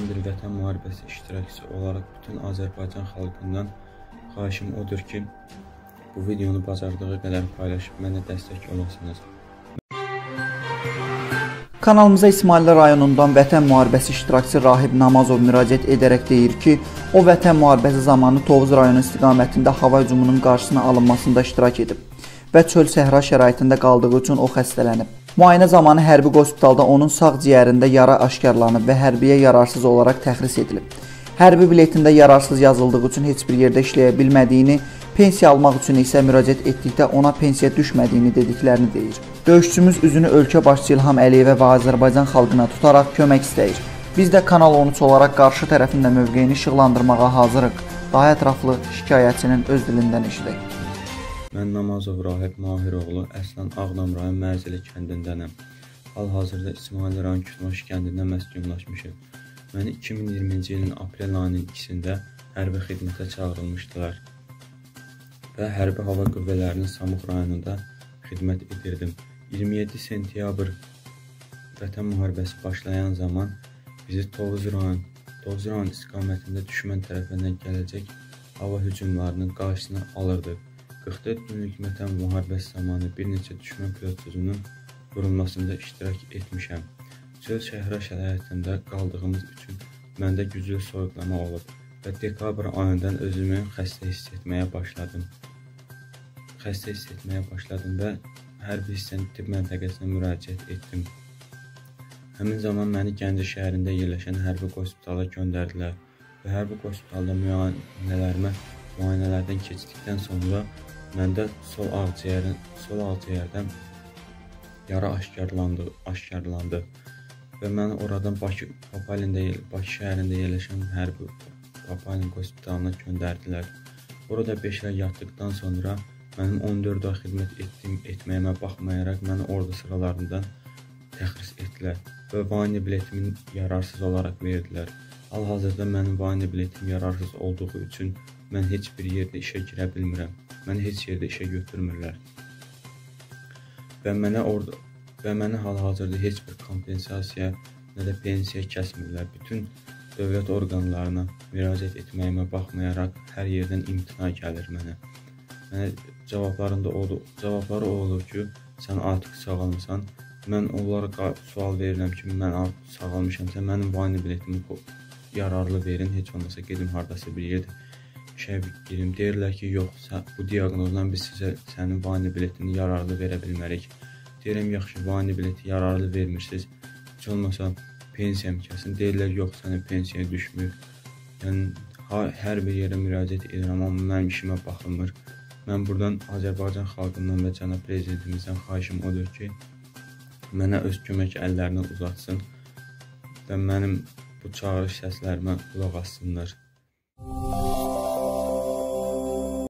bir vətən müharibəsi iştirakçısı olaraq bütün Azərbaycan xalqından xahişim odur ki, bu videonu bacardığı qədər paylaşıb mənə dəstək olasınız. Kanalımıza İsmailli rayonundan vətən müharibəsi iştirakçısı Rahib Namazov müraciət edərək deyir ki, o vətən müharibəsi zamanı Tovuz rayonu istiqamətində hava hücumunun qarşısına alınmasında iştirak edib və çöl-səhra şəraitində qaldığı üçün o xəstələnib. Müayinə zamanı hərbi hospitalda onun sağ ciyərində yara aşkarlanıb və hərbiyə yararsız olaraq təxris edilib. Hərbi biletində yararsız yazıldığı üçün heç bir yerdə işləyə bilmədiyini, pensiya almaq üçün isə müraciət etdikdə ona pensiya düşmədiyini dediklərini deyir. Döyüşçümüz üzünü ölkə başçı İlham Əliyevə və Azərbaycan xalqına tutaraq kömək istəyir. Biz də Kanal 13 olaraq qarşı tərəfində mövqeyini işıqlandırmağa hazırıq. Daha ətraflı şikayətçinin öz dilindən eşidək. Mən Namazov Rahib Mahiroğlu, əslən Ağdam rayon Mərzili kəndindənəm. Hal-hazırda İsmailli rayon Kütmaş kəndində məskunlaşmışım. Məni 2020-ci ilin aprel ayının 2-sində hərbi xidmətə çağırılmışdılar və hərbi hava qüvvələrinin Samux rayonunda xidmət edirdim. 27 sentyabr vətən müharibəsi başlayan zaman bizi Tovuz rayon istiqamətində düşmən tərəfindən gələcək hava hücumlarının qarşısını alırdıq. 44 günlük vətən müharibəsi zamanı bir neçə düşmən pilotsuzunun vurulmasında iştirak etmişəm. Çöl-səhra şəraitində qaldığımız üçün məndə güclü soyuqlama olub və dekabr ayından özümü xəstə hiss etməyə başladım və hərbi hissənin tibb məntəqəsinə müraciət etdim. Həmin zaman məni Gəncə şəhərində yerləşən hərbi hospitala göndərdilər və hərbi hospitalda müayinələrdən keçdikdən sonra məndə sol ağciyərdən yara aşkarlandı və mən oradan Bakı şəhərində yerləşən hərbi Papalin hospitalına göndərdilər. Orada 5 ay yatdıqdan sonra mənim 14 ay xidmət etməyimə baxmayaraq məni ordu sıralarından təxris etdilər və vayne biletimin yararsız olaraq verdilər. Hal-hazırda mənim vayne biletim yararsız olduğu üçün mən heç bir yerdə işə girə bilmirəm. Məni heç yerdə işə götürmürlər və mənə hal-hazırda heç bir kompensasiya, nə də pensiya kəsmirlər. Bütün dövlət orqanlarına müraciət etməyimə baxmayaraq hər yerdən imtina gəlir mənə. Cavabları olur ki, sən artıq sağalmısan. Mən onlara sual verirəm ki, mən artıq sağalmışamsa, mənim vayne biletimi yararlı verin, heç olmasa gedim haradasa bir yerdə işə girim. Deyirlər ki, yox, bu diaqnozdan biz sizə sənin vayne biletini yararlı verə bilmərik. Deyirəm, yaxşı, vayne bileti yararlı vermirsiniz, heç olmasa pensiyam kəsin. Deyirlər, yox, sənin pensiyaya düşmür. Yəni, hər bir yerə müraciət edirəm, amma mənim işimə baxılmır. Mən buradan Azərbaycan xalqından və cənab prezidentimizdən xahişim odur ki, mənə öz kömək əllərini uzatsın və mənim bu çağırış səslərimə qulaq assınlar.